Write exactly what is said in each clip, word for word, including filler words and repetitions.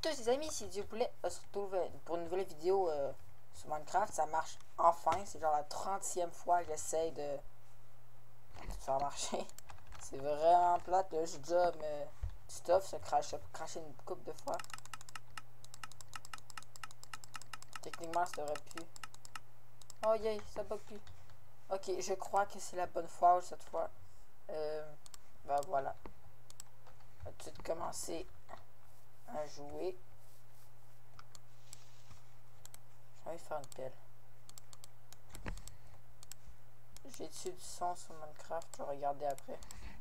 tous les amis, si vous voulez euh, se retrouver pour une nouvelle vidéo euh, sur Minecraft, ça marche enfin. C'est genre la trentième fois que j'essaye de faire marcher. C'est vraiment plate. Là, j'ai déjà me stuff, ça crache, ça peut cracher une couple de fois. Techniquement, ça devrait plus. Oh yay, ça bug plus. Ok, je crois que c'est la bonne fois cette fois. Euh, ben voilà. On va tout de suite commencer à jouer. J'ai envie de faire une pelle. J'ai dessus du son sur Minecraft, je vais regarder après.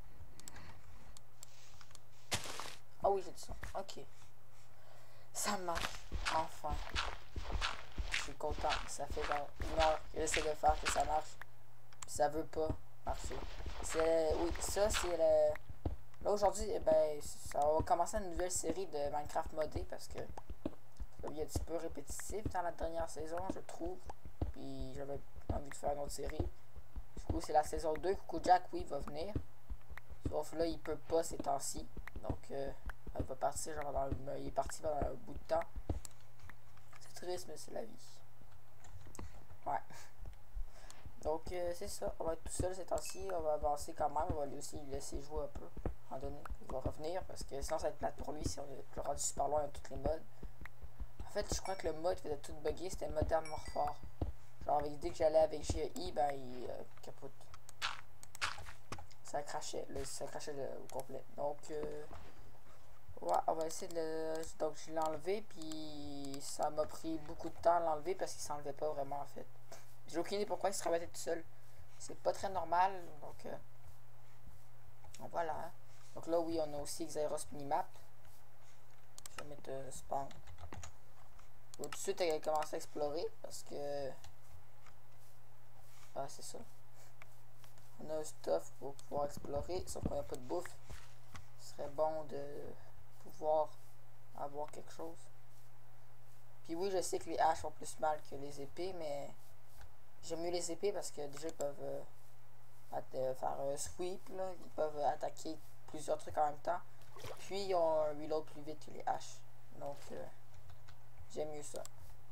Ah oui, j'ai du son. Ok. Ça marche. Enfin. Je suis content. Ça fait genre une heure que j'essaie de faire que ça marche. Ça veut pas marcher. C'est. Oui, ça c'est le. Là aujourd'hui, eh ben, ça va commencer une nouvelle série de Minecraft modé parce que ça devient un petit peu répétitif dans la dernière saison, je trouve. Puis j'avais envie de faire une autre série. Du coup, c'est la saison deux. Coucou Jack, oui, il va venir. Sauf là, il peut pas ces temps-ci. Donc, euh, il va partir genre dans le... Il est parti pendant un bout de temps. C'est triste, mais c'est la vie. Ouais. Donc, euh, c'est ça. On va être tout seul ces temps-ci. On va avancer quand même. On va lui aussi laisser jouer un peu. En donné, il va revenir. Parce que sinon, ça va être plate pour lui si on est rendu super loin dans toutes les modes. En fait, je crois que le mode faisait tout bugger. C'était Modern Warfare. Genre, avec l'idée que j'allais avec G E I, ben, il euh, capote. Ça crachait, le, ça crachait le, au complet. Donc, euh, ouais, on va essayer de le... Donc, je l'ai enlevé, puis ça m'a pris beaucoup de temps à l'enlever parce qu'il s'enlevait pas vraiment, en fait. J'ai aucune idée pourquoi il se rabattait tout seul. C'est pas très normal, donc... Euh, donc voilà. Hein. Donc là, oui, on a aussi Xeros Minimap. Je vais mettre euh, spawn. Je vais tout de suite euh, commencer à explorer parce que... Ah, c'est ça. On a un stuff pour pouvoir explorer, sauf qu'on n'a pas de bouffe. Ce serait bon de pouvoir avoir quelque chose. Puis oui, je sais que les haches font plus mal que les épées, mais j'aime mieux les épées parce que déjà ils peuvent euh, euh, faire un sweep, là. Ils peuvent attaquer plusieurs trucs en même temps. Puis ils ont un reload plus vite que les haches. Donc euh, j'aime mieux ça.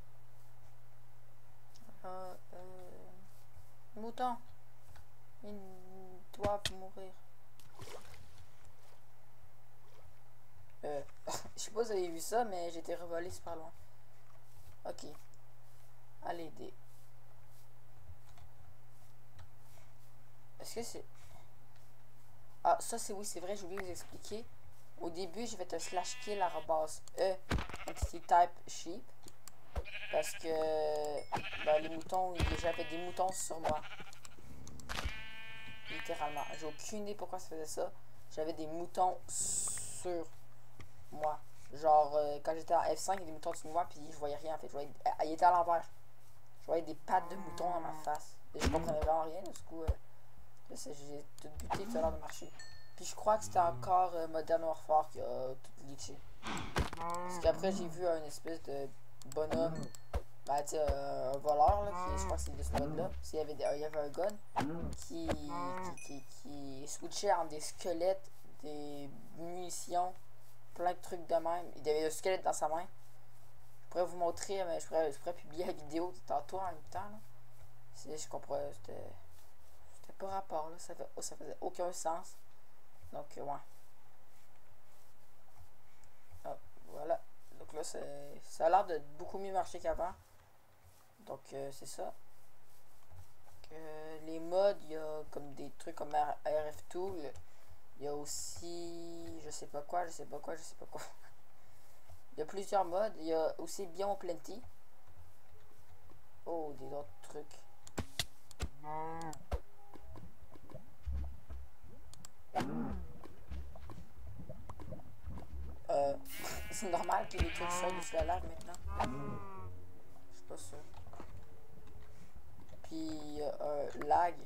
Euh, euh, mouton. Ils doivent mourir. Euh, je sais pas si vous avez vu ça, mais j'ai été revolé super loin. Ok. Allez, aider. Est-ce que c'est... Ah, ça c'est oui, c'est vrai, j'ai oublié de vous expliquer. Au début, je vais te slash kill à base E, entity type sheep. Parce que ben, les moutons, j'avais des moutons sur moi. Littéralement. J'ai aucune idée pourquoi ça faisait ça. J'avais des moutons sur moi. Genre, euh, quand j'étais en F cinq, il y avait des moutons sur moi, puis je voyais rien en fait. Je voyais, euh, il était à l'envers. Je voyais des pattes de moutons dans ma face. Et je comprenais vraiment rien, du coup, euh, j'ai tout buté, ça a l'air de marcher. Puis je crois que c'était encore euh, Modern Warfare qui a tout glitché. Parce qu'après, j'ai vu un espèce de bonhomme, bah, tu sais, euh, un voleur, là, qui, je crois que c'est de ce mode-là. Il y avait, des, euh, il y avait un gun qui, qui, qui, qui switchait entre des squelettes, des munitions, plein de trucs de même. Il y avait un squelette dans sa main. Je pourrais vous montrer, mais je pourrais, je pourrais publier la vidéo tantôt en même temps. Là. Je comprends, c'était c'était pas rapport, là. Ça, fait, oh, ça faisait aucun sens. Donc, euh, ouais. Ah, voilà. Donc là, ça a l'air de beaucoup mieux marcher qu'avant. Donc, euh, c'est ça. Euh, les mods, il y a comme des trucs comme R F Tool. Il y a aussi, je sais pas quoi, je sais pas quoi, je sais pas quoi. Il y a plusieurs modes. Il y a aussi Biome Plenty. Oh, des autres trucs. Euh, c'est normal qu'il y ait des trucs chauds dessus la lave maintenant. Je suis pas sûr. Puis, euh, lag.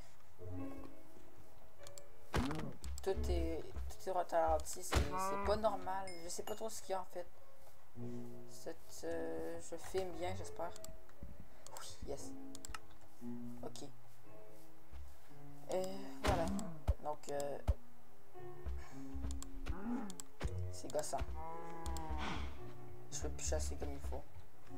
Tout est, tout est ralenti, c'est pas normal. Je sais pas trop ce qu'il y a en fait. Cette, euh, je filme bien, j'espère. Oui, yes. Ok. Et voilà. Donc, euh, c'est gossant. je peux plus chasser comme il faut.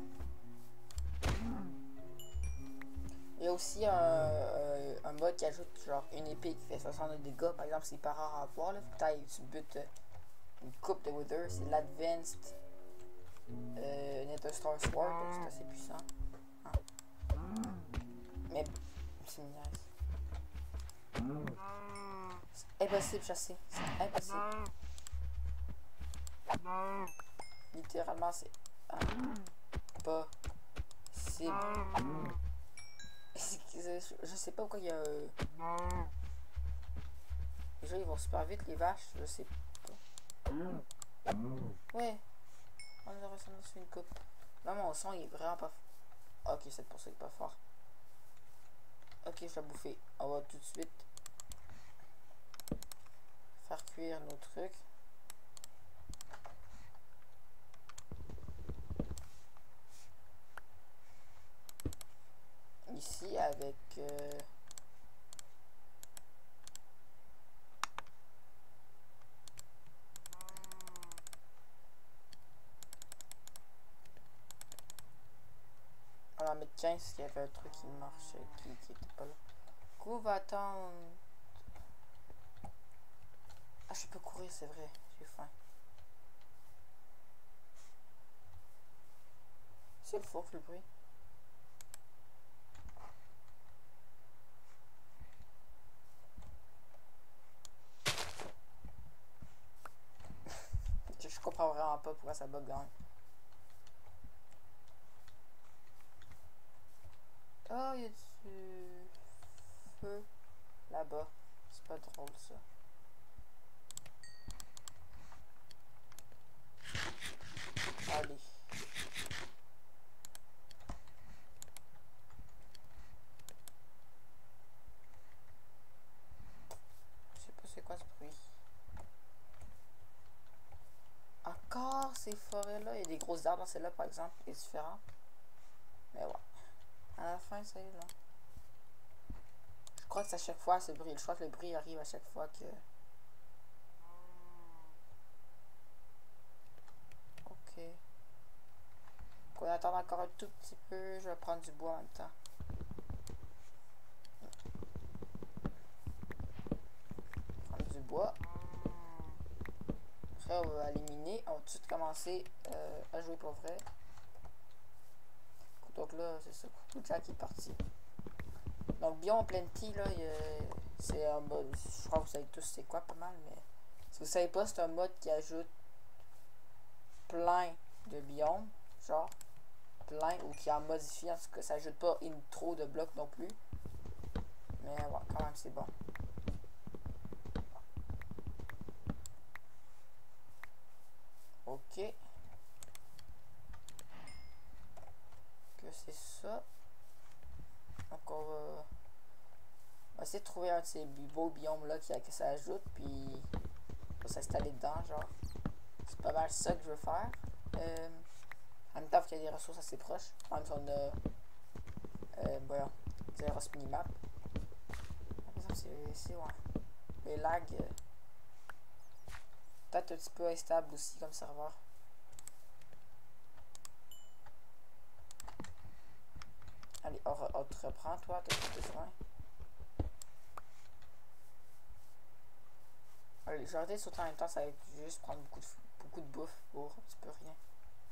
Il y a aussi un, un, un mode qui ajoute genre une épée qui fait soixante de dégâts. Par exemple, c'est pas rare à avoir. Là. Faut que tu butes une coupe de Wither. C'est l'Advanced euh, Nether Star Sword. Donc c'est assez puissant. Ah. Mais c'est une niaise. C'est impossible de chasser. C'est impossible. Littéralement, c'est impossible. Je sais pas pourquoi il y a. Déjà, ils vont super vite, les vaches. Je sais pas. Ouais. On a ressemblé sur une coupe. Là, mon son, il est vraiment pas fort. Ok, c'est pour ça qu'il est pas fort. Ok, je vais bouffer. On va tout de suite faire cuire nos trucs. Ici, avec... Euh, on va mettre quinze parce qu'il y avait un truc qui marchait, qui, qui était pas là. Du coup, on va attendre... Ah, je peux courir, c'est vrai. J'ai faim. C'est le fort, le bruit. je, je comprends vraiment pas pourquoi ça bug gagne. Oh, il y a du feu là-bas. C'est pas drôle, ça. Allez. Je sais pas c'est quoi ce bruit. Encore ces forêts-là. Il y a des grosses arbres dans celle-là, par exemple. C'est différent. Mais ouais. À la fin, ça y est, là. Je crois que c'est à chaque fois ce bruit. Je crois que le bruit arrive à chaque fois que... Ok. Pour attendre encore un tout petit peu, je vais prendre du bois en même temps. Prendre du bois. Après, on va éliminer. On va tout de suite commencer euh, à jouer pour vrai. Donc là, c'est ça. Tout Jack est parti. Donc, Biome Plenty, là, c'est un mode. Je crois que vous savez tous c'est quoi pas mal, mais si vous savez pas, c'est un mode qui ajoute plein de biomes, genre plein, ou qui en modifie, en tout cas, ça ajoute pas une trop de blocs non plus. Mais ouais, quand même, c'est bon. Ok. Que c'est ça. Donc on va, on va essayer de trouver un de ces beaux biomes là qui, que ça ajoute, puis on va s'installer dedans, genre. C'est pas mal ça que je veux faire. Euh, en même temps, il y a des ressources assez proches. Même si on a euh, bon, des ressources minimap. Par exemple, c'est ouais. Les lags euh, peut-être un petit peu instable aussi comme serveur. Allez, on, on te reprend, toi, t'as plus besoin. Allez, je vais arrêter de sauter en même temps, ça va juste prendre beaucoup de, beaucoup de bouffe pour un petit peu rien.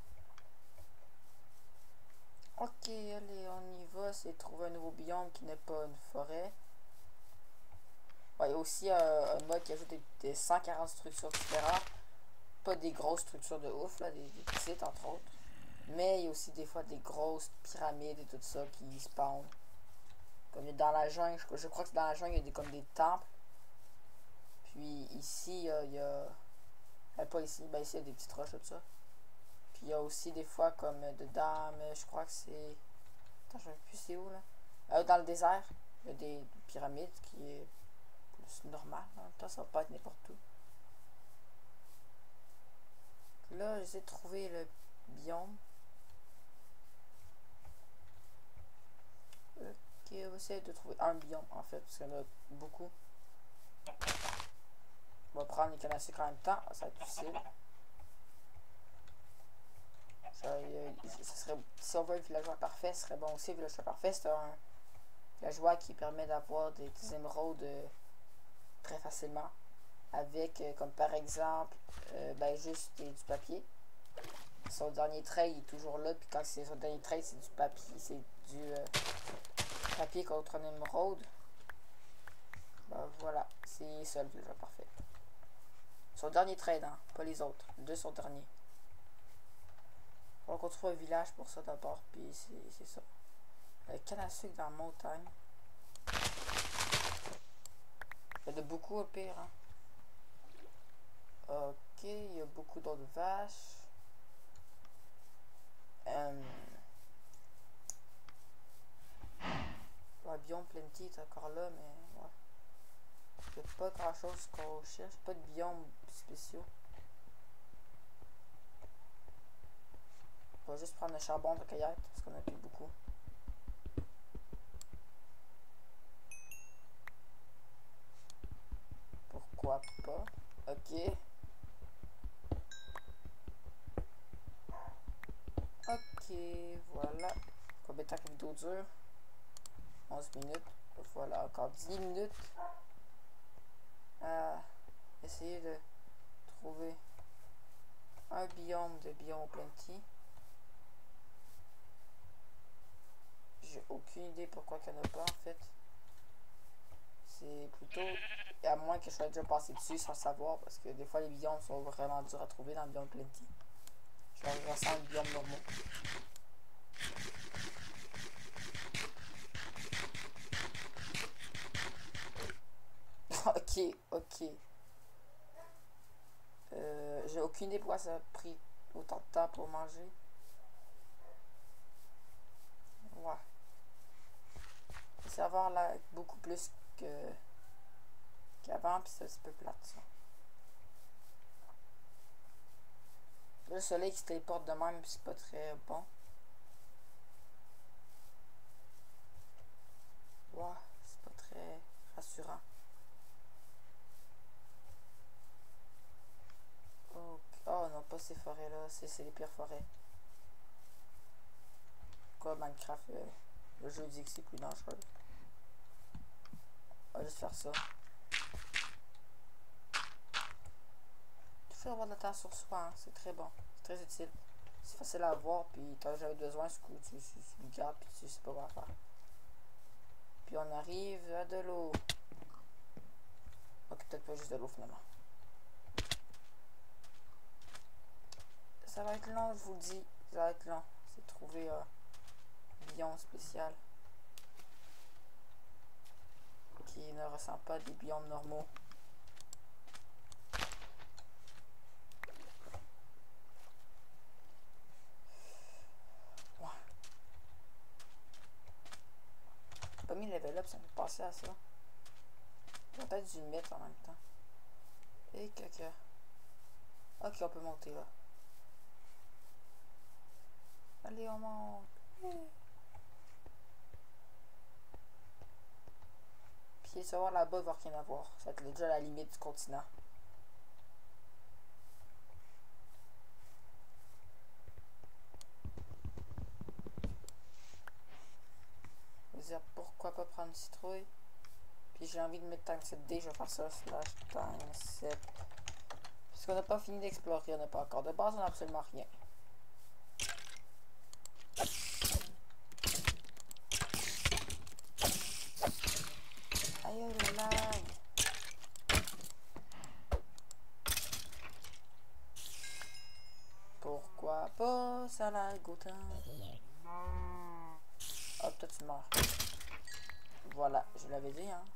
Ok, allez, on y va, c'est trouver un nouveau biome qui n'est pas une forêt. Ouais, il y a aussi euh, un mode qui ajoute des, des cent quarante structures différentes. Pas des grosses structures de ouf, là, des, des petites entre autres. Mais il y a aussi des fois des grosses pyramides et tout ça qui spawnent. Comme dans la jungle, je, je crois que dans la jungle, il y a des, comme des temples. Puis ici, euh, il y a... Euh, pas ici, ben ici, il y a des petites roches, tout ça. Puis il y a aussi des fois comme euh, dedans, mais je crois que c'est... Attends, je ne sais plus c'est où, là. Euh, dans le désert, il y a des, des pyramides qui est plus normal. En même temps, ça va pas être n'importe où. Là, j'essaie de trouver le biome. Ok, on va essayer de trouver un biome, en fait, parce qu'il y en a beaucoup. On va prendre les cannes à sucre en même temps, ça va être difficile. ce serait, si on veut un villageois parfait, ce serait bon aussi. Un villageois parfait, c'est un villageois qui permet d'avoir des, des émeraudes euh, très facilement. Avec, euh, comme par exemple, euh, ben juste des, du papier. Son dernier trait il est toujours là, puis quand c'est son dernier trait, c'est du papier, c'est du euh, papier contre un émeraude. Ben voilà, c'est ça le villageois parfait. Son dernier trait, hein, pas les autres. De son dernier. On va trouve un village pour ça d'abord, puis c'est ça. Le canne à sucre dans la montagne. Il y en a beaucoup au pire, hein. Ok, il y a beaucoup d'autres vaches. Euh... Ouais, biome plenty est encore là, mais ouais. Il n'y a pas grand chose qu'on cherche, pas de biomes spéciaux. On va juste prendre le charbon de cueillette parce qu'on a plus beaucoup. Pourquoi pas? Ok. Ok, voilà. Combien de temps que la vidéo dure? onze minutes. Voilà, encore dix minutes. À essayer de trouver un biome de biome plenty. J'ai aucune idée pourquoi qu'il n'y en a pas en fait. C'est plutôt, à moins que je sois déjà passé dessus sans savoir, parce que des fois les biomes sont vraiment durs à trouver dans le biome plenty. Je ressens le biome normaux. Ok, ok. Euh, j'ai aucune idée pourquoi ça a pris autant de temps pour manger. Ouais. Ça va avoir l'air beaucoup plus que qu'avant, puis c'est un petit peu plate ça. Le soleil qui se téléporte de même, c'est pas très bon. Ouais, c'est pas très rassurant. Okay. Oh non, pas ces forêts là, c'est les pires forêts. Quoi, Minecraft, euh, le jeu dit que c'est plus dangereux. On va juste faire ça. Toujours avoir de la terre sur soi, hein, c'est très bon, c'est très utile. C'est facile à avoir, puis t'as jamais besoin, ce coup, tu, tu, tu le gardes, puis tu sais pas quoi faire. Puis on arrive à de l'eau. Ok, peut-être pas juste de l'eau finalement. Ça va être long, je vous le dis. Ça va être long. C'est trouver un biome spécial qui ne ressemble pas à des biomes normaux. Ouais. J'ai pas mis le level up, ça me fait penser à ça. Peut-être dû le mettre en même temps. Et caca. Ok, on peut monter là. Allez, on monte. Yeah. Puis savoir là-bas, il va rien avoir. Ça va être déjà à la limite du continent. Je veux dire, pourquoi pas prendre une citrouille. Puis j'ai envie de mettre time sept D, je vais faire ça slash time sept. Parce qu'on n'a pas fini d'explorer, on n'a pas encore de base, on n'a absolument rien. Aïe aïe aïe aïe. Pourquoi pas ça la goûte. Hop, toi tu meurs. Voilà, je l'avais dit hein.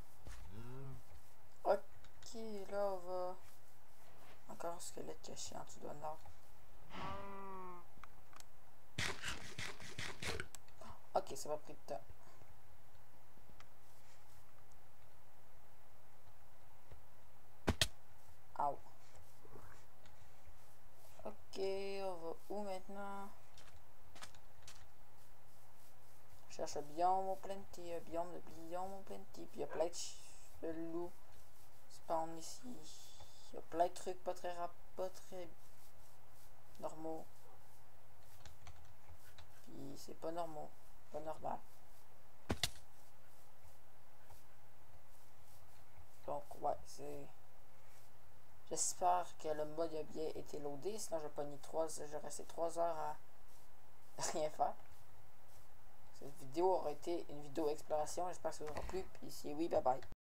Ok, là on va... Encore un squelette caché en dessous d'un arbre. Ok, ça va pris de temps. Ow. Ok, on va où maintenant? Je cherche un biome au plenty, un biome de biome au plenty. Puis il y a plein de loups spawn ici. Il y a plein de trucs pas très rap, pas très normaux. c'est pas normal. Pas normal. Donc, ouais, c'est... J'espère que le mode a bien été loadé, sinon je vais pogner trois... Je vais rester trois heures à rien faire. Cette vidéo aura été une vidéo exploration, j'espère que ça vous aura plu, puis si oui, bye bye.